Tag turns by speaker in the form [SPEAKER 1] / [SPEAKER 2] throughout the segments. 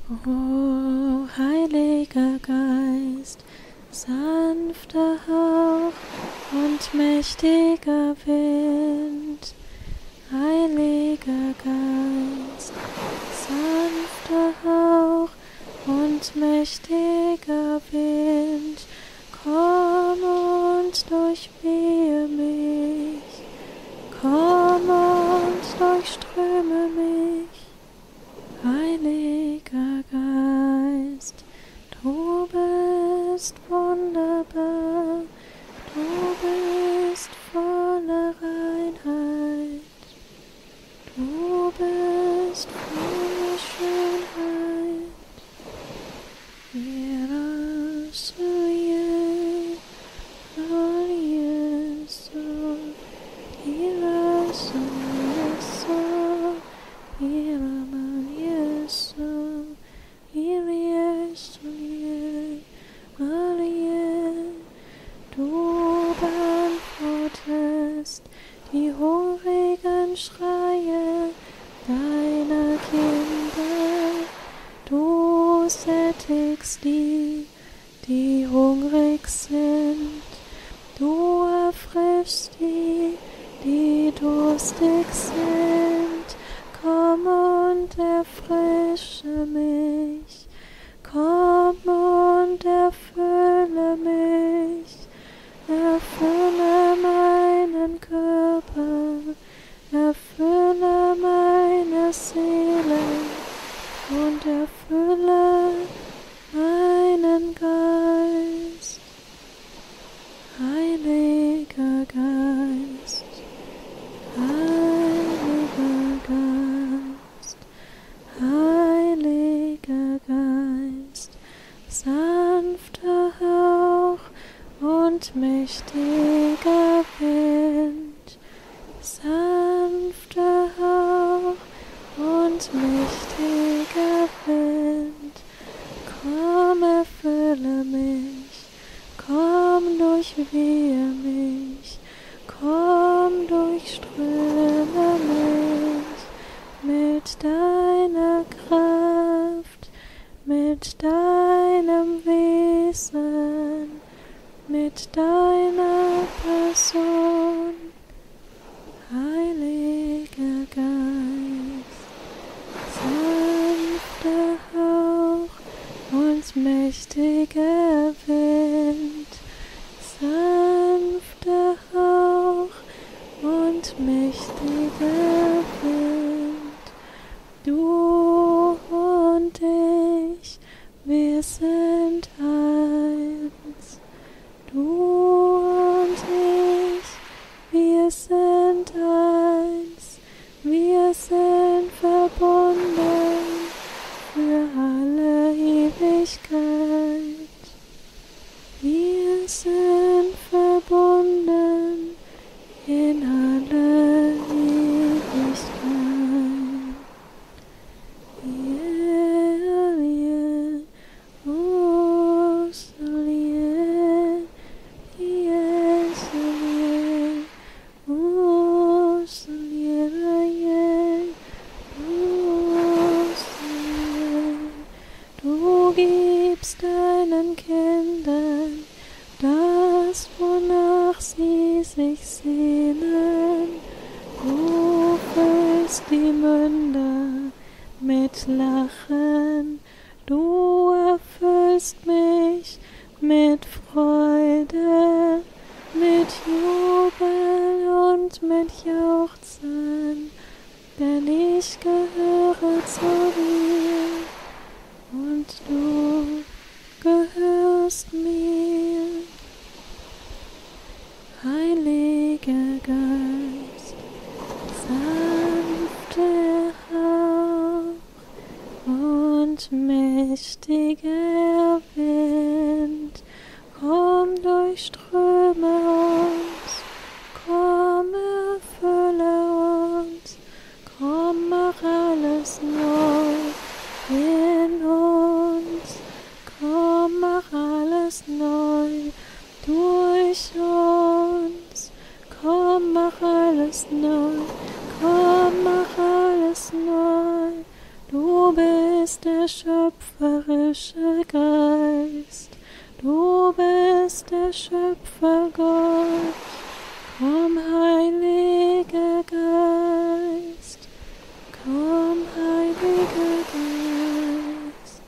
[SPEAKER 1] O Heiliger Geist, sanfter Hauch und mächtiger Wind. Heiliger Geist, sanfter Hauch und mächtiger Wind, komm und durchwehe mich, komm und durchströme mich. Heiliger Geist, du bist wunderbar, du bist voller Reinheit, du bist voller Schönheit. Du beantwortest die hungrigen Schreie deiner Kinder, du sättigst die, die hungrig sind, du erfrischst die, die durstig sind. Komm und erfrische mich, komm und erfülle mich, erfülle meinen Körper, erfülle meine Seele und erfülle meinen Geist. Heiliger Geist, Heiliger Geist, Heiliger Geist, sanfter Hauch und mächtiger Wind, sanfter Hauch und mächtiger Wind, komm, erfülle mich, komm, durchwehe mich, komm, durchströme mich mit deiner Kraft, mit deinem Wesen, mit deiner Person. Heiliger Geist, sanfter Hauch und mächtiger Wind, sanfter Hauch und mächtiger Wind. Du und ich, wir sind eins. Du und ich, wir sind eins. Wir sind verbunden für alle Ewigkeit. Wir sind verbunden in alle Ewigkeit. Yeah, yeah, oh, so yeah, yeah, so yeah, oh, so yeah, yeah, oh, so yeah. Du gibst deinen Kindern das, wonach sie sich sehnen. Du füllst die Münder mit Lachen. Du erfüllst mich mit Freude, mit Jubel und mit Jauchzen, denn ich gehöre zu dir und du gehörst mir. Heiliger Geist, sanfter Hauch und mächtiger Wind, komm, durchströme uns, komm, erfülle uns, komm, mach alles neu in uns, komm, mach alles neu durch uns, komm, mach alles neu, komm, mach alles neu. Du bist bist der schöpferische Geist. Du bist der Schöpfer Gott. Komm, Heiliger Geist. Komm, Heiliger Geist.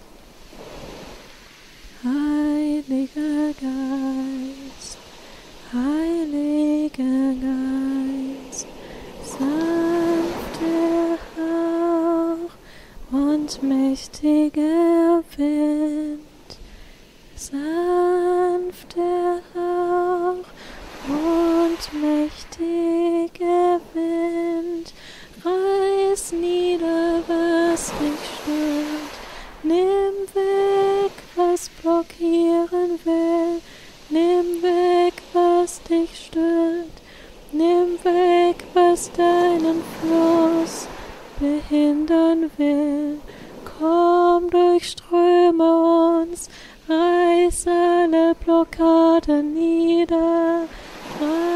[SPEAKER 1] Heiliger Geist. Heiliger Geist. Sanfter Hauch und mächtiger Wind. Sanfter Hauch und mächtiger Wind, reiß nieder, was dich stört. Nimm weg, was blockieren will. Nimm weg, was dich stört. Nimm weg, was deinen Fluss behindern will. Komm, durchströme uns, reiß alle Blockaden nieder.